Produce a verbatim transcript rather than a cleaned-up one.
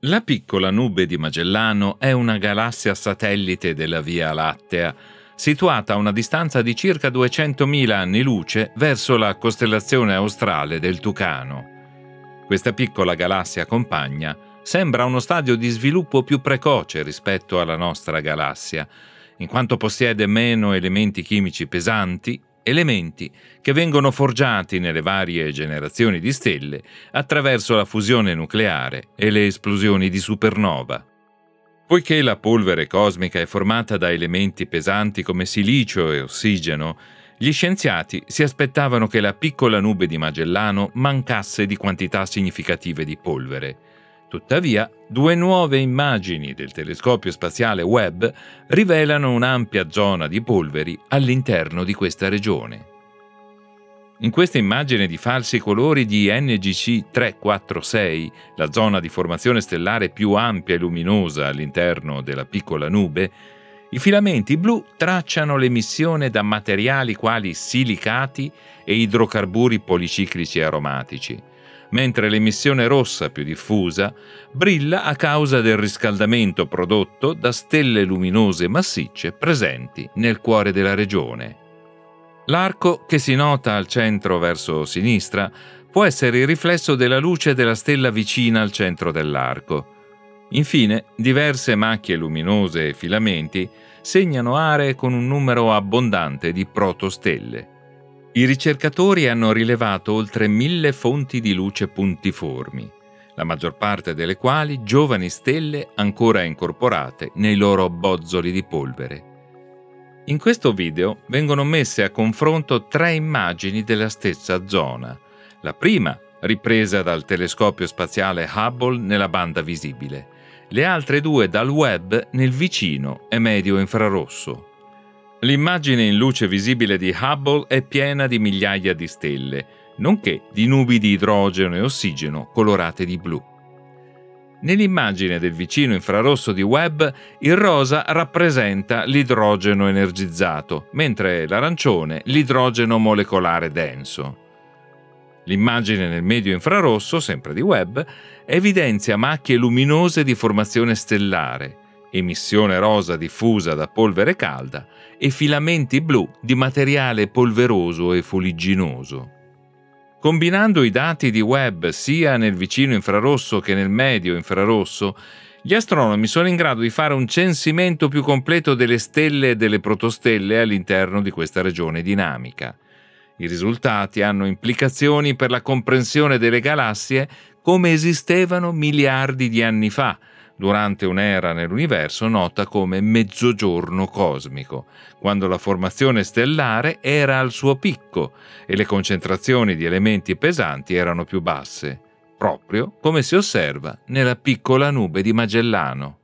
La piccola nube di Magellano è una galassia satellite della Via Lattea, situata a una distanza di circa duecentomila anni luce verso la costellazione australe del Tucano. Questa piccola galassia compagna sembra uno stadio di sviluppo più precoce rispetto alla nostra galassia, in quanto possiede meno elementi chimici pesanti, elementi che vengono forgiati nelle varie generazioni di stelle attraverso la fusione nucleare e le esplosioni di supernova. Poiché la polvere cosmica è formata da elementi pesanti come silicio e ossigeno, gli scienziati si aspettavano che la piccola nube di Magellano mancasse di quantità significative di polvere. Tuttavia, due nuove immagini del telescopio spaziale Webb rivelano un'ampia zona di polveri all'interno di questa regione. In questa immagine di falsi colori di N G C trecentoquarantasei, la zona di formazione stellare più ampia e luminosa all'interno della piccola nube, i filamenti blu tracciano l'emissione da materiali quali silicati e idrocarburi policiclici aromatici, mentre l'emissione rossa più diffusa brilla a causa del riscaldamento prodotto da stelle luminose massicce presenti nel cuore della regione. L'arco che si nota al centro verso sinistra può essere il riflesso della luce della stella vicina al centro dell'arco. Infine, diverse macchie luminose e filamenti segnano aree con un numero abbondante di protostelle. I ricercatori hanno rilevato oltre mille fonti di luce puntiformi, la maggior parte delle quali giovani stelle ancora incorporate nei loro bozzoli di polvere. In questo video vengono messe a confronto tre immagini della stessa zona. La prima, ripresa dal telescopio spaziale Hubble nella banda visibile, le altre due dal Webb nel vicino e medio infrarosso. L'immagine in luce visibile di Hubble è piena di migliaia di stelle, nonché di nubi di idrogeno e ossigeno colorate di blu. Nell'immagine del vicino infrarosso di Webb, il rosa rappresenta l'idrogeno energizzato, mentre l'arancione l'idrogeno molecolare denso. L'immagine nel medio infrarosso, sempre di Webb, evidenzia macchie luminose di formazione stellare, emissione rosa diffusa da polvere calda e filamenti blu di materiale polveroso e fuligginoso. Combinando i dati di Webb sia nel vicino infrarosso che nel medio infrarosso, gli astronomi sono in grado di fare un censimento più completo delle stelle e delle protostelle all'interno di questa regione dinamica. I risultati hanno implicazioni per la comprensione delle galassie come esistevano miliardi di anni fa, durante un'era nell'universo nota come mezzogiorno cosmico, quando la formazione stellare era al suo picco e le concentrazioni di elementi pesanti erano più basse, proprio come si osserva nella piccola nube di Magellano.